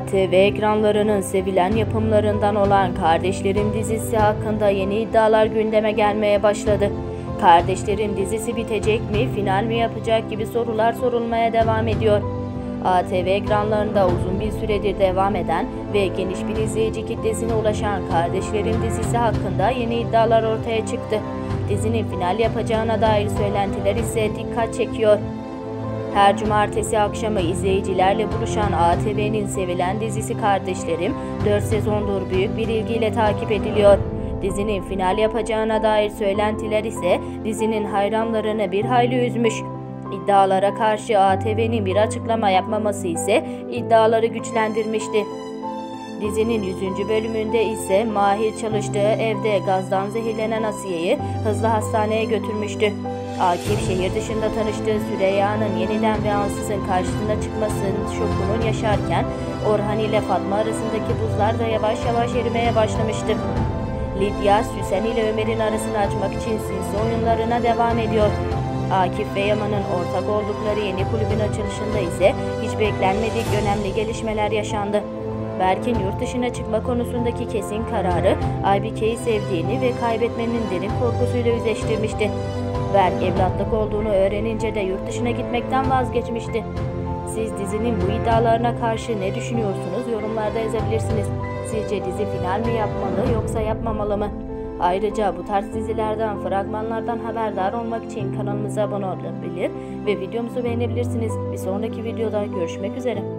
ATV ekranlarının sevilen yapımlarından olan Kardeşlerim dizisi hakkında yeni iddialar gündeme gelmeye başladı. Kardeşlerim dizisi bitecek mi, final mi yapacak gibi sorular sorulmaya devam ediyor. ATV ekranlarında uzun bir süredir devam eden ve geniş bir izleyici kitlesine ulaşan Kardeşlerim dizisi hakkında yeni iddialar ortaya çıktı. Dizinin final yapacağına dair söylentiler ise dikkat çekiyor. Her cumartesi akşamı izleyicilerle buluşan ATV'nin sevilen dizisi Kardeşlerim 4 sezondur büyük bir ilgiyle takip ediliyor. Dizinin final yapacağına dair söylentiler ise dizinin hayranlarını bir hayli üzmüş. İddialara karşı ATV'nin bir açıklama yapmaması ise iddiaları güçlendirmişti. Dizinin 100. bölümünde ise Mahir çalıştığı evde gazdan zehirlenen Asiye'yi hızlı hastaneye götürmüştü. Akif şehir dışında tanıştığı Süreyya'nın yeniden ve ansızın karşısına çıkmasının şokunu yaşarken Orhan ile Fatma arasındaki buzlar da yavaş yavaş erimeye başlamıştı. Lidya, Süsen ile Ömer'in arasını açmak için sinsi oyunlarına devam ediyor. Akif ve Yaman'ın ortak oldukları yeni kulübün açılışında ise hiç beklenmedik önemli gelişmeler yaşandı. Berk'in yurt dışına çıkma konusundaki kesin kararı Aybike'yi sevdiğini ve kaybetmenin derin korkusuyla yüzleştirmişti. Berk evlatlık olduğunu öğrenince de yurt dışına gitmekten vazgeçmişti. Siz dizinin bu iddialarına karşı ne düşünüyorsunuz? Yorumlarda yazabilirsiniz. Sizce dizi final mi yapmalı yoksa yapmamalı mı? Ayrıca bu tarz dizilerden, fragmanlardan haberdar olmak için kanalımıza abone olabilir ve videomuzu beğenebilirsiniz. Bir sonraki videoda görüşmek üzere.